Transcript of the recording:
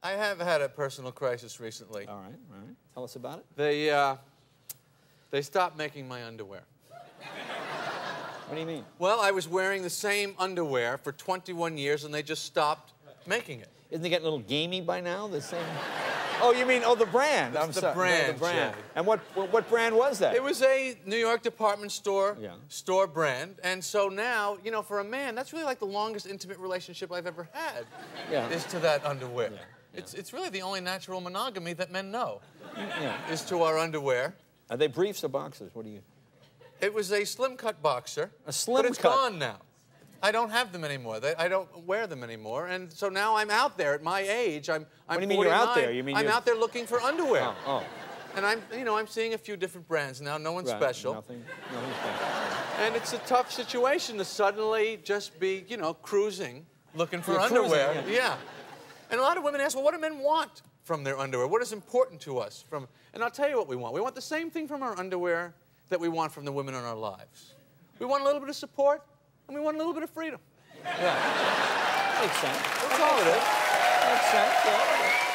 I have had a personal crisis recently. All right, all right. Tell us about it. They stopped making my underwear. What do you mean? Well, I was wearing the same underwear for 21 years, and they just stopped making it. Isn't it getting a little gamey by now? The same. Oh, you mean the brand? It's the brand. No, the brand. Jay. And what brand was that? It was a New York department store Yeah. brand, and so now, you know, for a man, that's really like the longest intimate relationship I've ever had. Yeah. Is to that underwear. Yeah. Yeah. It's really the only natural monogamy that men know. Yeah. Is to our underwear. Are they briefs or boxers? What do you? It was a slim cut boxer. A slim but it's cut. gone now. I don't have them anymore. I don't wear them anymore, and so now I'm out there at my age. I'm What do you mean 49. you're out there? You mean I'm out there looking for underwear. Oh. And I'm seeing a few different brands now. No one's special. Nothing special. And it's a tough situation to suddenly just be, you know, cruising, looking for You're underwear. cruising, Yeah. And a lot of women ask, well, what do men want from their underwear? What is important to us? And I'll tell you what we want. We want the same thing from our underwear that we want from the women in our lives. We want a little bit of support, and we want a little bit of freedom. Yeah. Makes sense. That's all it is. Makes sense, yeah.